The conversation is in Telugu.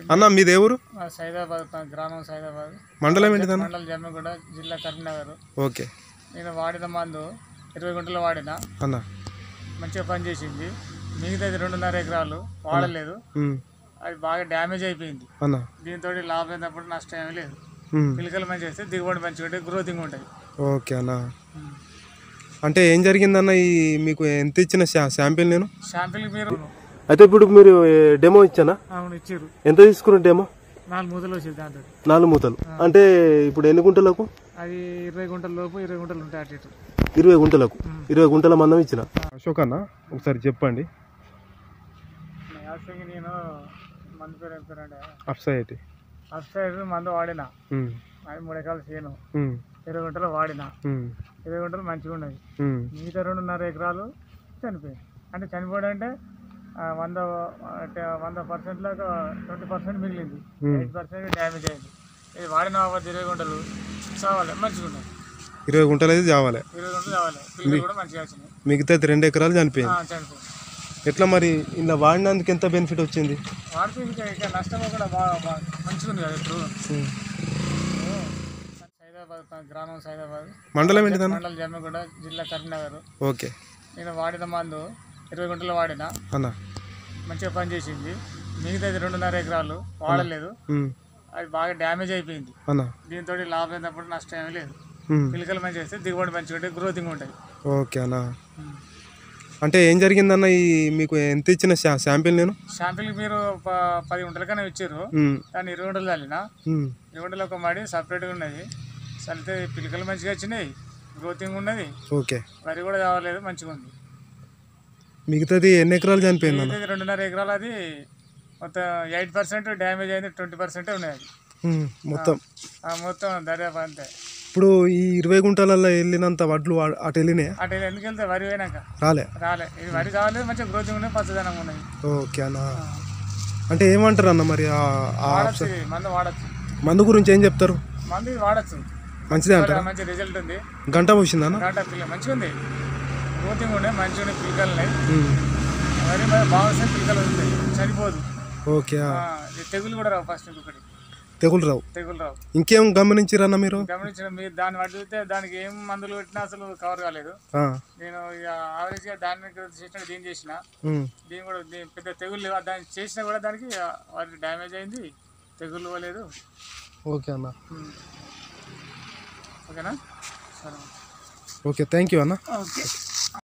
అన్న మీది ఎవరు? సైదాబాద్ గ్రామం సైదాబాద్ మండలం ఏంటిదన్న? మండలం జమ్మిగూడ జిల్లా కరీంనగర్. ఓకే. నేను వాడిన మందు 20 గుంటలు వాడినా అన్న, మంచిగా పనిచేసింది. మిగతాది 2.5 ఎకరాలు వాడలేదు, అది బాగా డ్యామేజ్ అయిపోయింది అన్న. దీంతో లాభం అయినప్పుడు నష్టం ఏమీ లేదు. పిలకలు మంచిగా వస్తే దిగుబడి మంచిగా ఉంటుంది, గ్రోతింగ్ ఉంటుంది. ఓకే అన్న. అంటే ఏం జరిగిందన్న? ఈ మీకు ఎంత ఇచ్చిన శాంపిల్ నేను? శాంపిల్ మీరు అయితే ఇప్పుడు మీరు డెమో ఇచ్చానా? అవును ఇచ్చారు. ఎంత తీసుకున్న డెమో? 4 మూతలు వచ్చేది దాంతో. 4 మూతలు అంటే ఇప్పుడు ఎన్ని గుంటలకు? అది 20 గుంటల లోపు 20 గుంటలు ఉంటాయి అటు ఇటు. 20 గుంటలకు 20 గుంటల మందం ఇచ్చిన. అశోక్ అన్న ఒకసారి చెప్పండి. నేను మందు పేరు ఏం పేరు అంటే అప్సైడ్ మందు వాడినా, అది 3 ఎకరాలు చేను 20 గుంటలు వాడినా. 20 గుంటలు మంచిగా ఉన్నది. మిగతా 2.5 ఎకరాలు చనిపోయింది. అంటే చనిపోవడం అంటే 100%లో 20% మిగిలింది, 8% డ్యామేజ్ అయింది. ఇది వాడిన 20 గుంటలు చావాలి, మంచిగా ఉంటుంది. 20 గుంటలు అయితే చావాలి, 20 గుంటలు చావాలి. పిల్లలు కూడా మంచిగా వచ్చినాయి. మిగతా 2 ఎకరాలు చనిపోయింది. ఎట్లా మరి ఇలా వాడినందుకు ఎంత బెనిఫిట్ వచ్చింది? వాడితే ఇంకా నష్టం కూడా బాగా మంచిగా ఉంది కదా. ఇప్పుడు సైదాబాద్ గ్రామం సైదాబాద్ మండలం ఏంటిదన్న? మండలం జమ్మిగూడ జిల్లా కరీంనగర్. ఓకే. నేను వాడిన మందు 20 గుంటలు వాడినా అన్న, మంచిగా పనిచేసింది. మిగతాది 2.5 ఎకరాలు వాడలేదు, అది బాగా డ్యామేజ్ అయిపోయింది అన్న. దీంతో లాభం అయినప్పుడు నష్టం ఏమీ లేదు. పిలకలు మంచిగా వస్తే దిగుబడి మంచిగా ఉంటుంది, గ్రోతింగ్ ఉంటుంది. ఓకే అన్న. అంటే ఏం జరిగిందన్న? ఈ మీకు ఎంత ఇచ్చిన శాంపిల్ నేను? శాంపిల్ మీరు 10 గుంటలకైనా ఇచ్చారు, దాన్ని 20 గుంటలు చల్లినా. 20 గుంటలు ఒక మడి సపరేట్గా ఉన్నది, చల్లితే పిలకలు మంచిగా వచ్చినాయి, గ్రోతింగ్ ఉన్నది. ఓకే. వరి కూడా కావలేదు, మంచిగా ఉంది. మిగతాది ఎన్ని ఎకరాలు చనిపోయింది? 2.5 ఎకరాలు అది మొత్తం 8% డ్యామేజ్ అయింది, 20% ఉన్నది మొత్తం దర్యాప్తు అంతే. ఇప్పుడు ఈ 20 గుంటలలో వెళ్ళినంత వడ్లు అటు వెళ్ళినాయి? అటు ఎందుకు వెళ్తే వరి పోయినాక రాలే. ఇది వరి కావాలి, మంచిగా గ్రోతింగ్ ఉన్నాయి, పచ్చదనం ఉన్నాయి. ఓకే అన్న. అంటే ఏమంటారు అన్న మరి? మందు వాడచ్చు. మందు గురించి ఏం చెప్తారు? మందు వాడచ్చు, మంచిదే అంటారా? మంచి రిజల్ట్ ఉంది. గంట పోసిందన్న? గంట పిల్లలు మంచిగా ఉంది, గ్రోతింగ్ ఉన్నాయి, మంచిగా ఉన్నాయి, పిల్లకలు ఉన్నాయి. వరి బాగా పిల్లకలు ఉంటాయి, చనిపోదు. ఓకే. తెగులు కూడా రావు. ఫస్ట్ ఒకటి తెగులు రావు. ఇంకేం గమనించారన్న మీరు? గమనించిన మీరు దాన్ని పడితే దానికి ఏం మందులు పెట్టినా అసలు కవర్ కాలేదు. నేను యావరేజ్ గా దాన్ని చేసిన దీన్ని చేసిన, దీని కూడా పెద్ద తెగులు దాన్ని చేసినా కూడా దానికి వారికి డ్యామేజ్ అయింది, తెగులు ఇవ్వలేదు. ఓకే అన్న. ఓకేనా? సరే, ఓకే, థ్యాంక్ యూ అన్న. ఓకే.